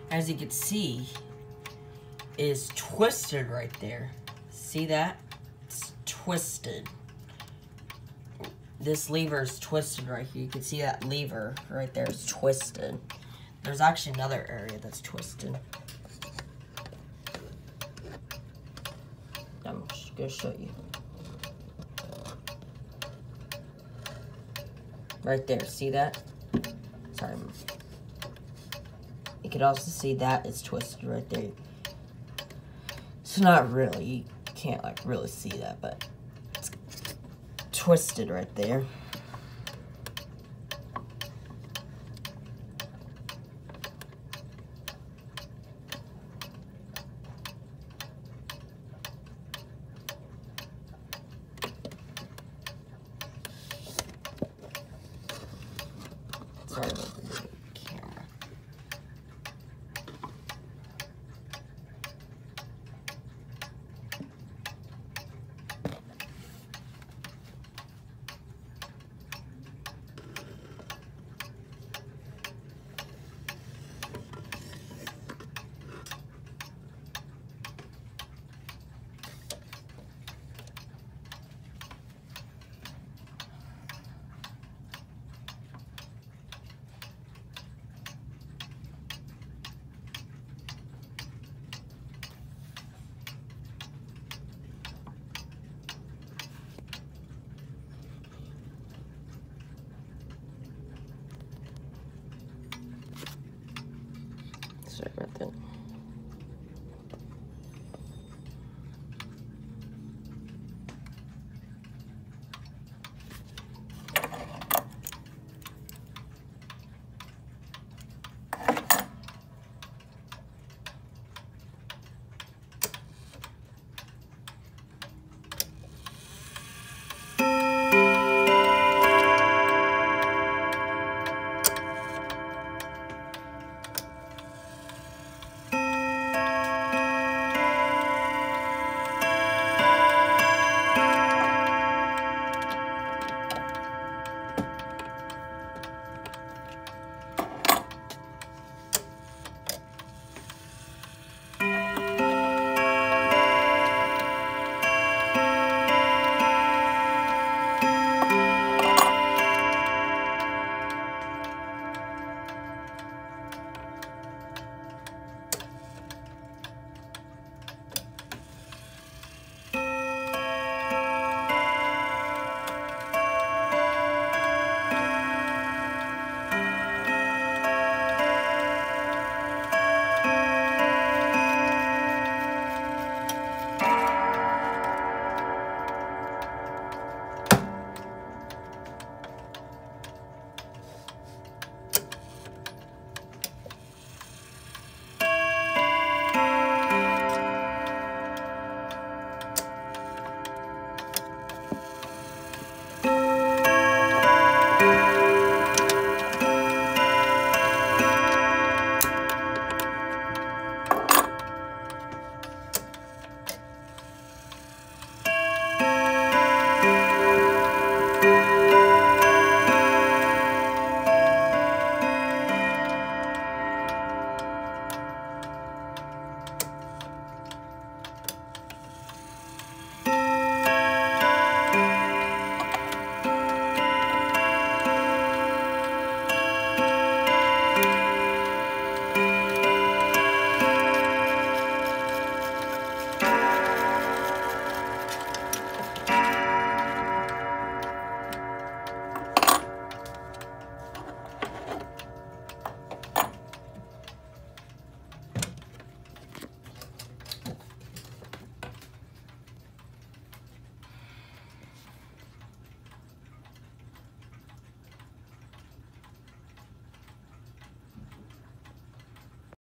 as you can see, is twisted right there. See that? It's twisted. This lever is twisted right here. You can see that lever right there is twisted. There's actually another area that's twisted. I'm just gonna show you. Right there, see that? Sorry. You can also see that it's twisted right there. It's not really, you can't like really see that, but it's twisted right there. Sorry about the camera. Sorry about that.